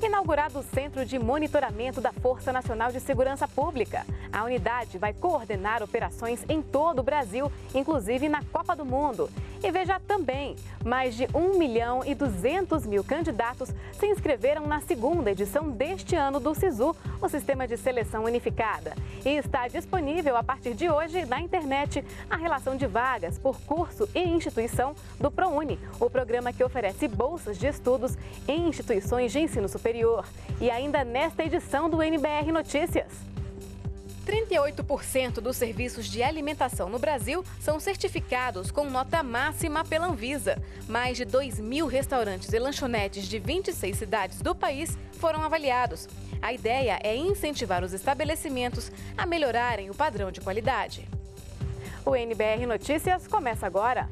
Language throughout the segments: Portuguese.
inaugurado o Centro de Monitoramento da Força Nacional de Segurança Pública. A unidade vai coordenar operações em todo o Brasil, inclusive na Copa do Mundo. E veja também, mais de 1.200.000 candidatos se inscreveram na segunda edição deste ano do SISU, o Sistema de Seleção Unificada. E está disponível a partir de hoje na internet a relação de vagas por curso e instituição do ProUni, o programa que oferece bolsas de estudos em instituições de ensino superior. E ainda nesta edição do NBR Notícias. 38% dos serviços de alimentação no Brasil são certificados com nota máxima pela Anvisa. Mais de 2.000 restaurantes e lanchonetes de 26 cidades do país foram avaliados. A ideia é incentivar os estabelecimentos a melhorarem o padrão de qualidade. O NBR Notícias começa agora.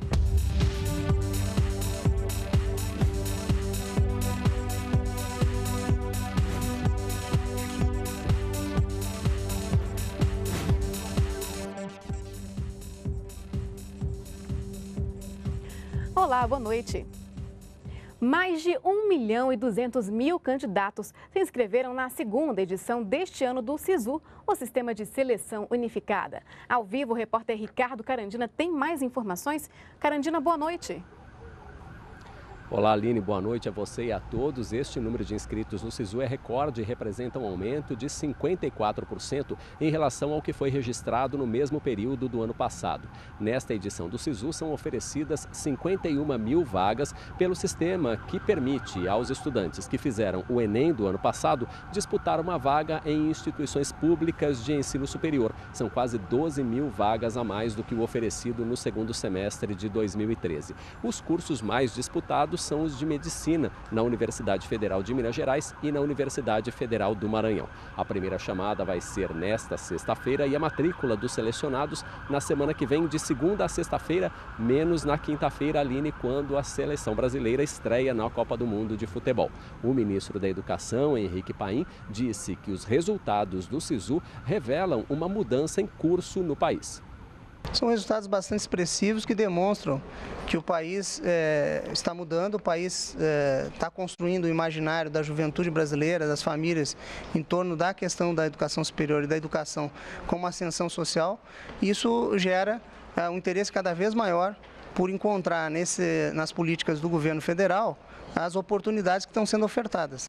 Olá, boa noite. Mais de 1.200.000 candidatos se inscreveram na segunda edição deste ano do SISU, o Sistema de Seleção Unificada. Ao vivo, o repórter Ricardo Carandina tem mais informações. Carandina, boa noite. Olá, Aline, boa noite a você e a todos. Este número de inscritos no SISU é recorde e representa um aumento de 54% em relação ao que foi registrado no mesmo período do ano passado. Nesta edição do SISU são oferecidas 51.000 vagas pelo sistema que permite aos estudantes que fizeram o Enem do ano passado disputar uma vaga em instituições públicas de ensino superior. São quase 12.000 vagas a mais do que o oferecido no segundo semestre de 2013. Os cursos mais disputados são os de medicina na Universidade Federal de Minas Gerais e na Universidade Federal do Maranhão. A primeira chamada vai ser nesta sexta-feira e a matrícula dos selecionados na semana que vem, de segunda a sexta-feira, menos na quinta-feira, Aline, quando a seleção brasileira estreia na Copa do Mundo de Futebol. O ministro da Educação, Henrique Paim, disse que os resultados do SISU revelam uma mudança em curso no país. São resultados bastante expressivos que demonstram que o país está mudando, o país está construindo o imaginário da juventude brasileira, das famílias, em torno da questão da educação superior e da educação como ascensão social. Isso gera um interesse cada vez maior por encontrar nas políticas do governo federal as oportunidades que estão sendo ofertadas.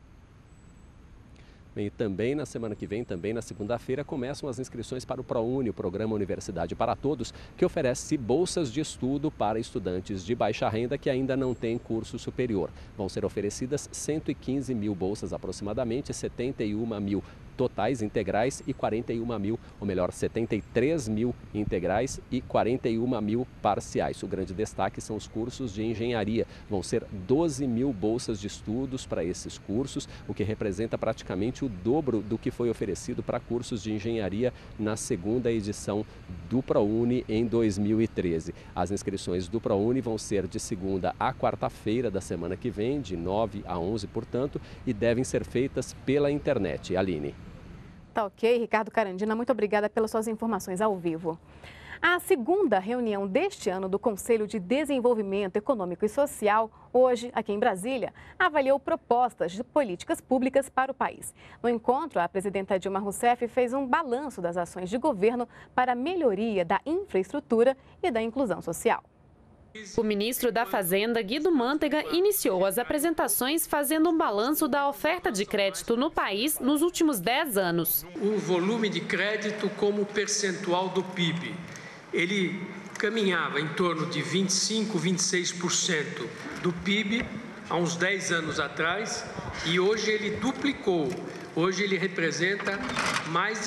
E também na semana que vem, também na segunda-feira, começam as inscrições para o ProUni, o Programa Universidade para Todos, que oferece bolsas de estudo para estudantes de baixa renda que ainda não têm curso superior. Vão ser oferecidas 115.000 bolsas aproximadamente, 71.000 totais integrais e 41.000, ou melhor, 73.000 integrais e 41.000 parciais. O grande destaque são os cursos de engenharia. Vão ser 12.000 bolsas de estudos para esses cursos, o que representa praticamente o dobro do que foi oferecido para cursos de engenharia na segunda edição do ProUni em 2013. As inscrições do ProUni vão ser de segunda a quarta-feira da semana que vem, de 9 a 11, portanto, e devem ser feitas pela internet. Aline. Tá ok, Ricardo Carandina, muito obrigada pelas suas informações ao vivo. A segunda reunião deste ano do Conselho de Desenvolvimento Econômico e Social, hoje aqui em Brasília, avaliou propostas de políticas públicas para o país. No encontro, a presidenta Dilma Rousseff fez um balanço das ações de governo para a melhoria da infraestrutura e da inclusão social. O ministro da Fazenda, Guido Mantega, iniciou as apresentações fazendo um balanço da oferta de crédito no país nos últimos 10 anos. O volume de crédito como percentual do PIB, ele caminhava em torno de 25, 26% do PIB há uns 10 anos atrás e hoje ele duplicou. Hoje ele representa mais de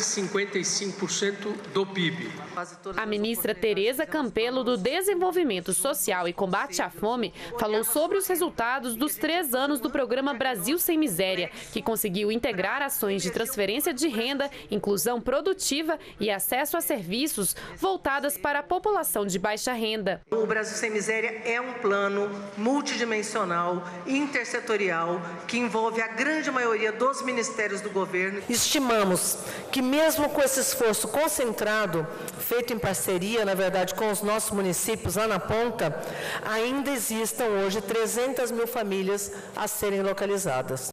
55% do PIB. A ministra Tereza Campelo, do Desenvolvimento Social e Combate à Fome, falou sobre os resultados dos 3 anos do programa Brasil Sem Miséria, que conseguiu integrar ações de transferência de renda, inclusão produtiva e acesso a serviços voltadas para a população de baixa renda. O Brasil Sem Miséria é um plano multidimensional, intersetorial, que envolve a grande maioria dos ministérios do governo. Estimamos que mesmo com esse esforço concentrado, feito em parceria, na verdade, com os nossos municípios lá na ponta, ainda existam hoje 300.000 famílias a serem localizadas.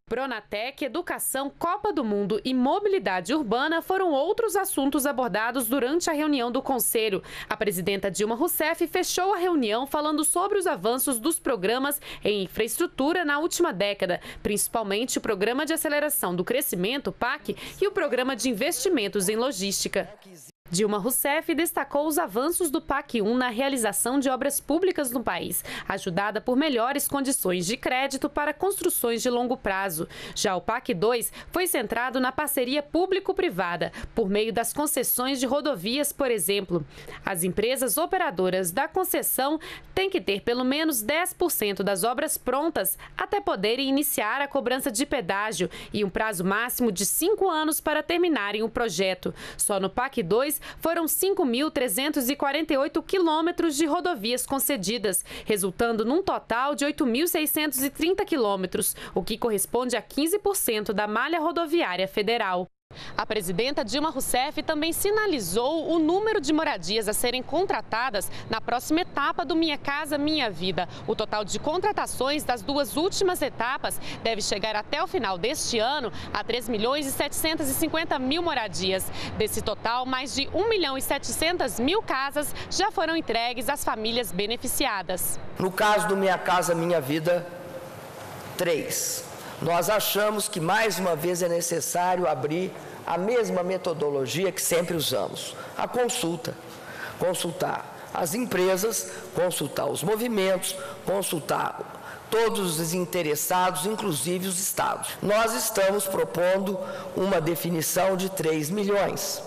Pronatec, educação, Copa do Mundo e mobilidade urbana foram outros assuntos abordados durante a reunião do Conselho. A presidenta Dilma Rousseff fechou a reunião falando sobre os avanços dos programas em infraestrutura na última década, principalmente o Programa de Aceleração do Crescimento, PAC, e o Programa de Investimentos em Logística. Dilma Rousseff destacou os avanços do PAC 1 na realização de obras públicas no país, ajudada por melhores condições de crédito para construções de longo prazo. Já o PAC 2 foi centrado na parceria público-privada, por meio das concessões de rodovias, por exemplo. As empresas operadoras da concessão têm que ter pelo menos 10% das obras prontas até poderem iniciar a cobrança de pedágio e um prazo máximo de 5 anos para terminarem o projeto. Só no PAC 2 foram 5.348 quilômetros de rodovias concedidas, resultando num total de 8.630 quilômetros, o que corresponde a 15% da malha rodoviária federal. A presidenta Dilma Rousseff também sinalizou o número de moradias a serem contratadas na próxima etapa do Minha Casa Minha Vida. O total de contratações das duas últimas etapas deve chegar até o final deste ano a 3.750.000 moradias. Desse total, mais de 1.700.000 casas já foram entregues às famílias beneficiadas. No caso do Minha Casa Minha Vida 3, nós achamos que mais uma vez é necessário abrir a mesma metodologia que sempre usamos, a consulta. Consultar as empresas, consultar os movimentos, consultar todos os interessados, inclusive os estados. Nós estamos propondo uma definição de 3 milhões.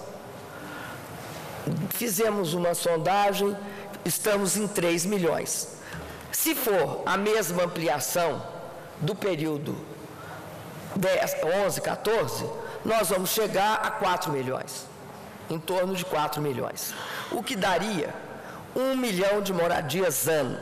Fizemos uma sondagem, estamos em 3 milhões. Se for a mesma ampliação do período 11, 14, nós vamos chegar a 4 milhões, em torno de 4 milhões, o que daria 1 milhão de moradias ano.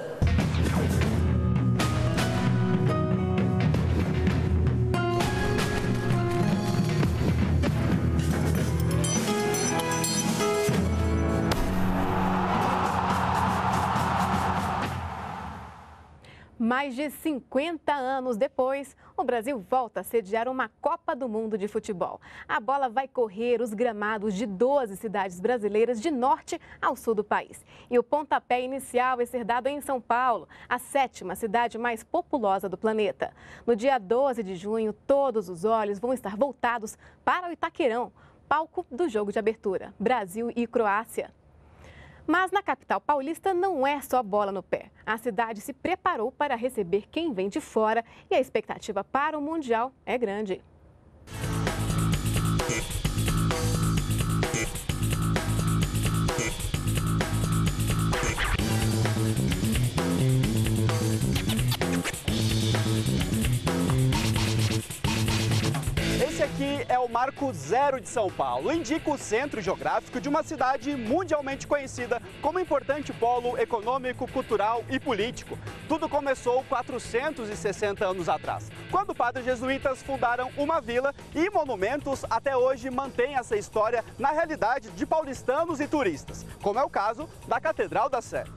Mais de 50 anos depois, o Brasil volta a sediar uma Copa do Mundo de futebol. A bola vai correr os gramados de 12 cidades brasileiras de norte ao sul do país. E o pontapé inicial vai ser dado em São Paulo, a 7ª cidade mais populosa do planeta. No dia 12 de junho, todos os olhos vão estar voltados para o Itaquerão, palco do jogo de abertura, Brasil e Croácia. Mas na capital paulista não é só bola no pé. A cidade se preparou para receber quem vem de fora e a expectativa para o Mundial é grande. Esse aqui é o Marco Zero de São Paulo. Indica o centro geográfico de uma cidade mundialmente conhecida como importante polo econômico, cultural e político. Tudo começou 460 anos atrás, quando padres jesuítas fundaram uma vila e monumentos até hoje mantêm essa história na realidade de paulistanos e turistas, como é o caso da Catedral da Sé.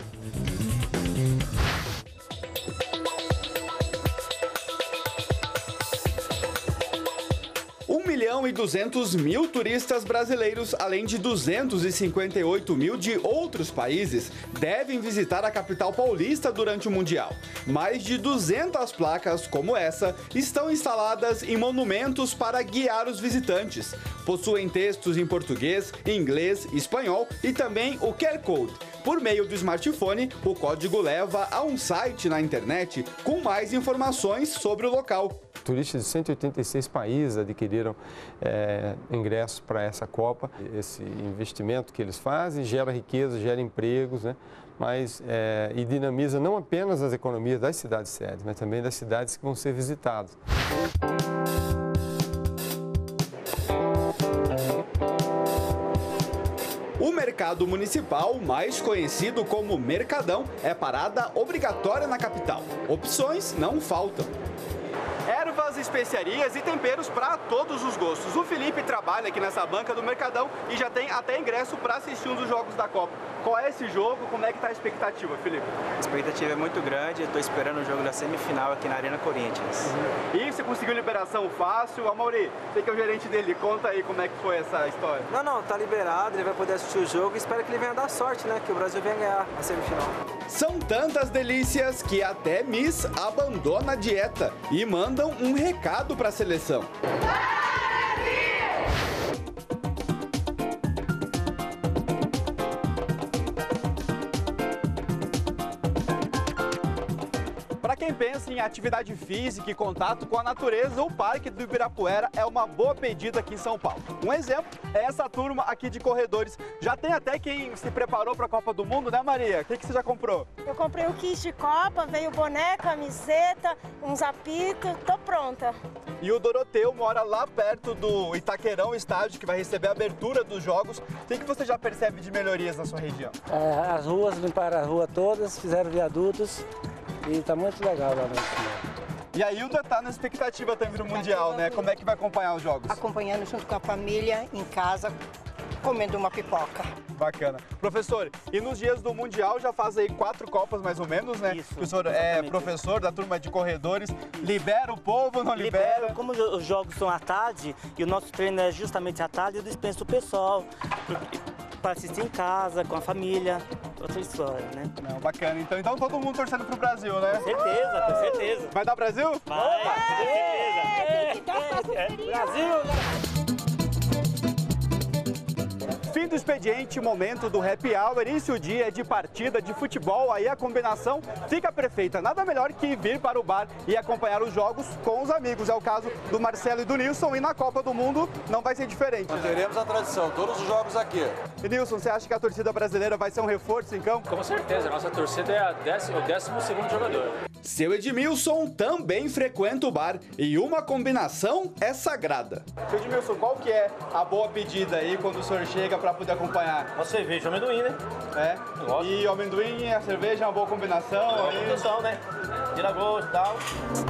1.200.000 turistas brasileiros, além de 258 mil de outros países, devem visitar a capital paulista durante o Mundial. Mais de 200 placas como essa estão instaladas em monumentos para guiar os visitantes. Possuem textos em português, inglês, espanhol e também o QR Code. Por meio do smartphone, o código leva a um site na internet com mais informações sobre o local. Turistas de 186 países adquiriram ingressos para essa Copa. Esse investimento que eles fazem gera riqueza, gera empregos, né? E dinamiza não apenas as economias das cidades-sedes, mas também das cidades que vão ser visitadas. O mercado municipal, mais conhecido como Mercadão, é parada obrigatória na capital. Opções não faltam. Ervas boas especiarias e temperos para todos os gostos. O Felipe trabalha aqui nessa banca do Mercadão e já tem até ingresso para assistir um dos jogos da Copa. Qual é esse jogo? Como é que tá a expectativa, Felipe? A expectativa é muito grande, eu estou esperando o jogo da semifinal aqui na Arena Corinthians. E você conseguiu liberação fácil? Amaury, você que é o gerente dele, conta aí como é que foi essa história. Não, tá liberado, ele vai poder assistir o jogo e espero que ele venha dar sorte, né? Que o Brasil venha ganhar a semifinal. São tantas delícias que até Miss abandona a dieta e mandam um recado para a seleção. Para quem pensa em atividade física e contato com a natureza, o Parque do Ibirapuera é uma boa pedida aqui em São Paulo. Um exemplo é essa turma aqui de corredores. Já tem até quem se preparou para a Copa do Mundo, né, Maria? O que você já comprou? Eu comprei o kit de Copa, veio boné, camiseta, uns apitos, tô pronta. E o Doroteu mora lá perto do Itaquerão estádio, que vai receber a abertura dos jogos. O que você já percebe de melhorias na sua região? As ruas, limparam a rua todas, fizeram viadutos e está muito legal lá no E a Hilda está na expectativa também do Mundial, né? Como é que vai acompanhar os jogos? Acompanhando junto com a família, em casa, comendo uma pipoca. Bacana. Professor, e nos dias do Mundial já faz aí 4 Copas mais ou menos, né? Isso, o senhor é professor da turma de corredores, libera o povo, não libera? Como os jogos são à tarde e o nosso treino é justamente à tarde, eu dispenso o pessoal para assistir em casa, com a família, outra história, né? Não, bacana. Então todo mundo torcendo pro Brasil, né? Com certeza, com certeza. Vai dar Brasil? Vai, com certeza. Brasil! Fim do expediente, momento do happy hour, início o dia de partida de futebol, aí a combinação fica perfeita. Nada melhor que vir para o bar e acompanhar os jogos com os amigos. É o caso do Marcelo e do Nilson, e na Copa do Mundo não vai ser diferente. Manteremos a tradição, todos os jogos aqui. E Nilson, você acha que a torcida brasileira vai ser um reforço em campo? Com certeza, a nossa torcida é o 12º jogador. Seu Edmilson também frequenta o bar e uma combinação é sagrada. Seu Edmilson, qual que é a boa pedida aí quando o senhor chega para poder acompanhar? Uma cerveja, amendoim, né? É? E o amendoim e a cerveja é uma boa combinação? É uma combinação, né? Tira gosto e tal.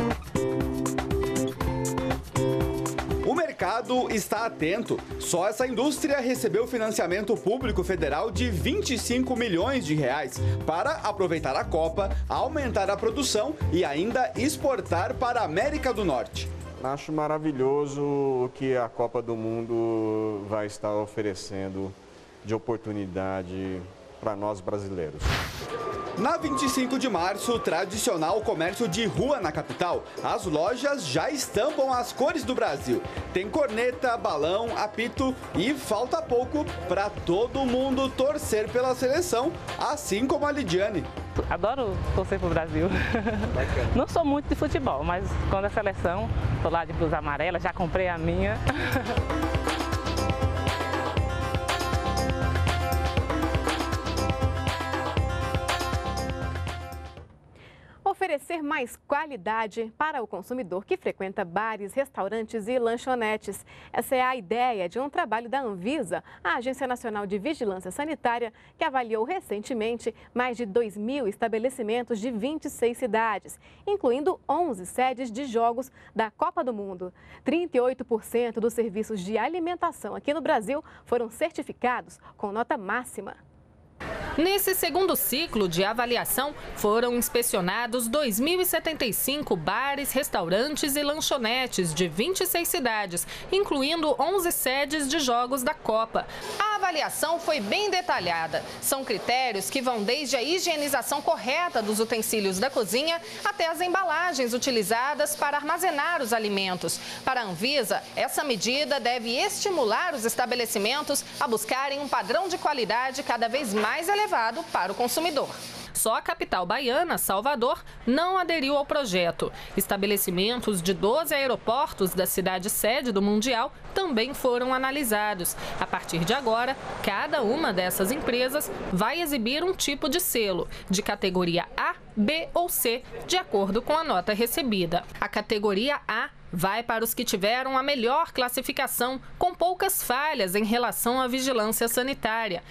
O mercado está atento. Só essa indústria recebeu financiamento público federal de 25 milhões de reais para aproveitar a Copa, aumentar a produção e ainda exportar para a América do Norte. Acho maravilhoso o que a Copa do Mundo vai estar oferecendo de oportunidade para nós brasileiros. Na 25 de março, o tradicional comércio de rua na capital, as lojas já estampam as cores do Brasil. Tem corneta, balão, apito e falta pouco para todo mundo torcer pela seleção, assim como a Lidiane. Adoro torcer pro Brasil. Não sou muito de futebol, mas quando é seleção, tô lá de blusa amarela, já comprei a minha. Oferecer mais qualidade para o consumidor que frequenta bares, restaurantes e lanchonetes. Essa é a ideia de um trabalho da Anvisa, a Agência Nacional de Vigilância Sanitária, que avaliou recentemente mais de 2.000 estabelecimentos de 26 cidades, incluindo 11 sedes de jogos da Copa do Mundo. 38% dos serviços de alimentação aqui no Brasil foram certificados com nota máxima. Nesse segundo ciclo de avaliação, foram inspecionados 2.075 bares, restaurantes e lanchonetes de 26 cidades, incluindo 11 sedes de jogos da Copa. A avaliação foi bem detalhada. São critérios que vão desde a higienização correta dos utensílios da cozinha até as embalagens utilizadas para armazenar os alimentos. Para a Anvisa, essa medida deve estimular os estabelecimentos a buscarem um padrão de qualidade cada vez mais elevado para o consumidor. Só a capital baiana, Salvador, não aderiu ao projeto. Estabelecimentos de 12 aeroportos da cidade sede do Mundial também foram analisados. A partir de agora, cada uma dessas empresas vai exibir um tipo de selo, de categoria A, B ou C, de acordo com a nota recebida. A categoria A vai para os que tiveram a melhor classificação, com poucas falhas em relação à vigilância sanitária.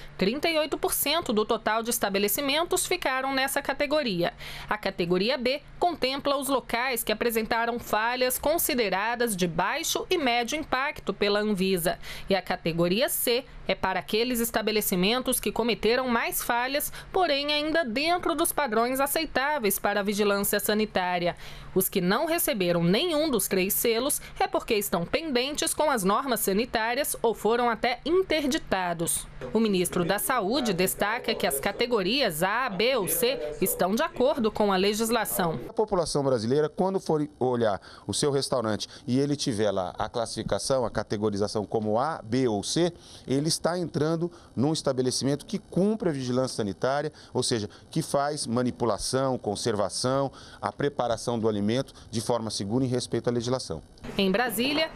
38% do total de estabelecimentos ficaram nessa categoria. A categoria B contempla os locais que apresentaram falhas consideradas de baixo e médio impacto pela Anvisa. E a categoria C é para aqueles estabelecimentos que cometeram mais falhas, porém ainda dentro dos padrões aceitáveis para a vigilância sanitária. Os que não receberam nenhum dos 3 selos é porque estão pendentes com as normas sanitárias ou foram até interditados. O ministro da Saúde destaca que as categorias A, B ou C estão de acordo com a legislação. A população brasileira, quando for olhar o seu restaurante e ele tiver lá a classificação, a categorização como A, B ou C, ele está entrando num estabelecimento que cumpre a vigilância sanitária, ou seja, que faz manipulação, conservação, a preparação do alimento de forma segura e em respeito à legislação. Em Brasília,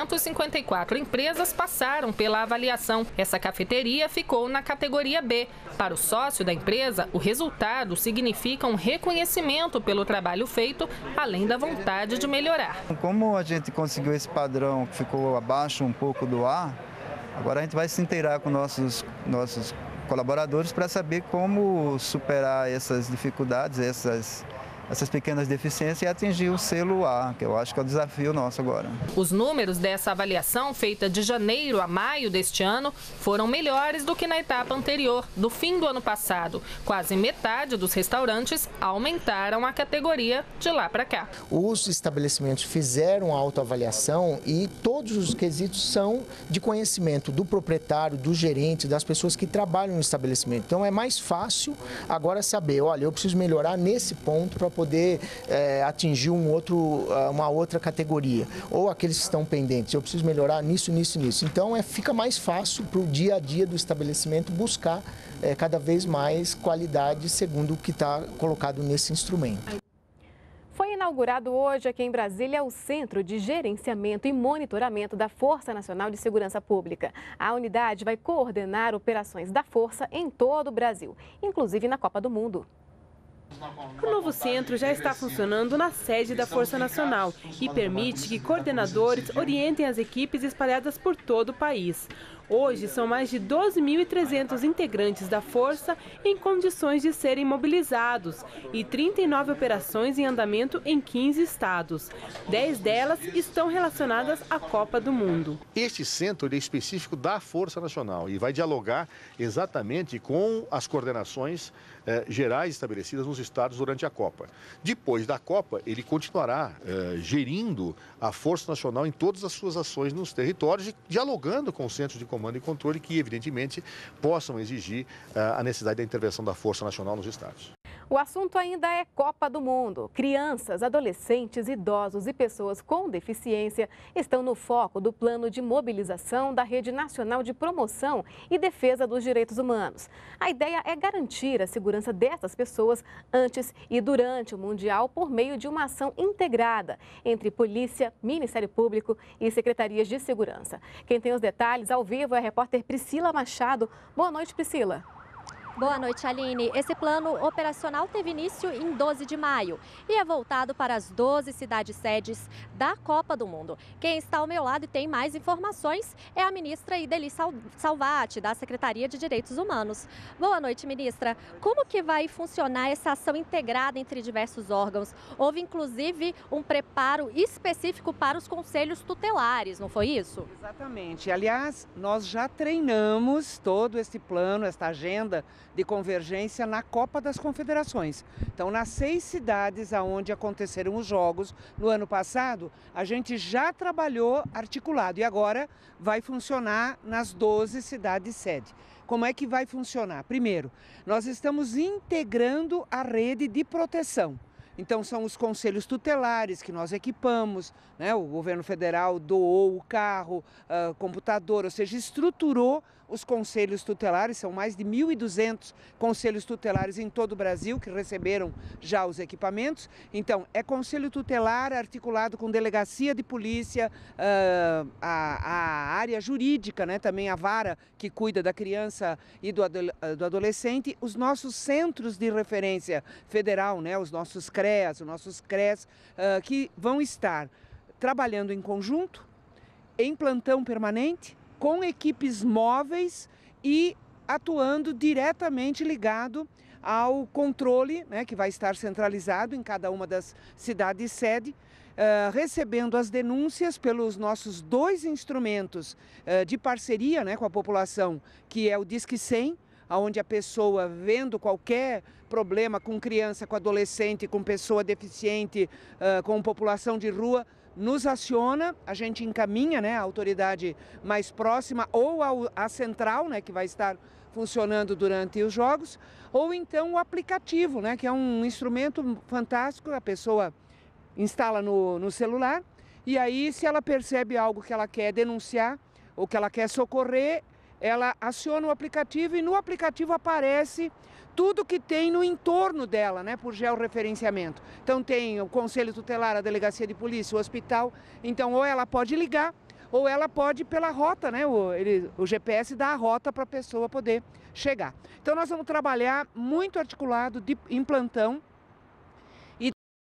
154 empresas passaram pela avaliação. Essa cafeteria ficou na categoria B. Para o sócio da empresa, o resultado significa um reconhecimento pelo trabalho feito, além da vontade de melhorar. Como a gente conseguiu esse padrão que ficou abaixo um pouco do A, agora a gente vai se inteirar com nossos colaboradores para saber como superar essas dificuldades, essas pequenas deficiências e atingir o selo A, que eu acho que é o desafio nosso agora. Os números dessa avaliação, feita de janeiro a maio deste ano, foram melhores do que na etapa anterior, do fim do ano passado. Quase metade dos restaurantes aumentaram a categoria de lá para cá. Os estabelecimentos fizeram a autoavaliação e todos os quesitos são de conhecimento do proprietário, do gerente, das pessoas que trabalham no estabelecimento. Então é mais fácil agora saber, olha, eu preciso melhorar nesse ponto para poder atingir uma outra categoria. Ou aqueles que estão pendentes, eu preciso melhorar nisso, nisso, nisso. Então fica mais fácil para o dia a dia do estabelecimento buscar cada vez mais qualidade segundo o que está colocado nesse instrumento. Foi inaugurado hoje aqui em Brasília o Centro de Gerenciamento e Monitoramento da Força Nacional de Segurança Pública. A unidade vai coordenar operações da Força em todo o Brasil, inclusive na Copa do Mundo. O novo centro já está funcionando na sede da Força Nacional e permite que coordenadores orientem as equipes espalhadas por todo o país. Hoje, são mais de 12.300 integrantes da Força em condições de serem mobilizados e 39 operações em andamento em 15 estados. 10 delas estão relacionadas à Copa do Mundo. Este centro é específico da Força Nacional e vai dialogar exatamente com as coordenações gerais estabelecidas nos estados durante a Copa. Depois da Copa, ele continuará gerindo a Força Nacional em todas as suas ações nos territórios, dialogando com os centros de comando e controle que, evidentemente, possam exigir a necessidade da intervenção da Força Nacional nos estados. O assunto ainda é Copa do Mundo. Crianças, adolescentes, idosos e pessoas com deficiência estão no foco do plano de mobilização da Rede Nacional de Promoção e Defesa dos Direitos Humanos. A ideia é garantir a segurança dessas pessoas antes e durante o Mundial por meio de uma ação integrada entre Polícia, Ministério Público e Secretarias de Segurança. Quem tem os detalhes ao vivo é a repórter Priscila Machado. Boa noite, Priscila. Boa noite, Aline. Esse plano operacional teve início em 12 de maio e é voltado para as 12 cidades-sedes da Copa do Mundo. Quem está ao meu lado e tem mais informações é a ministra Ideli Salvati, da Secretaria de Direitos Humanos. Boa noite, ministra. Como que vai funcionar essa ação integrada entre diversos órgãos? Houve, inclusive, um preparo específico para os conselhos tutelares, não foi isso? Exatamente. Aliás, nós já treinamos todo esse plano, esta agenda de convergência na Copa das Confederações. Então, nas 6 cidades onde aconteceram os jogos no ano passado, a gente já trabalhou articulado e agora vai funcionar nas 12 cidades-sede. Como é que vai funcionar? Primeiro, nós estamos integrando a rede de proteção. Então, são os conselhos tutelares que nós equipamos, né? O governo federal doou o carro, computador, ou seja, estruturou os conselhos tutelares. São mais de 1.200 conselhos tutelares em todo o Brasil que receberam já os equipamentos. Então, é conselho tutelar articulado com delegacia de polícia, a área jurídica, né? Também a vara que cuida da criança e do adolescente, os nossos centros de referência federal, né? Os nossos CREAS, os nossos CRES, que vão estar trabalhando em conjunto, em plantão permanente, com equipes móveis e atuando diretamente ligado ao controle, né, que vai estar centralizado em cada uma das cidades sede, recebendo as denúncias pelos nossos 2 instrumentos de parceria, né, com a população, que é o Disque 100, onde a pessoa, vendo qualquer problema com criança, com adolescente, com pessoa deficiente, com população de rua, nos aciona, a gente encaminha, né, a autoridade mais próxima ou a central, né, que vai estar funcionando durante os jogos, ou então o aplicativo, né, que é um instrumento fantástico, a pessoa instala no celular e aí, se ela percebe algo que ela quer denunciar ou que ela quer socorrer, ela aciona o aplicativo e no aplicativo aparece tudo que tem no entorno dela, né, por georreferenciamento. Então tem o Conselho Tutelar, a Delegacia de Polícia, o hospital, então ou ela pode ligar ou ela pode ir pela rota, né, o GPS dá a rota para a pessoa poder chegar. Então nós vamos trabalhar muito articulado em plantão,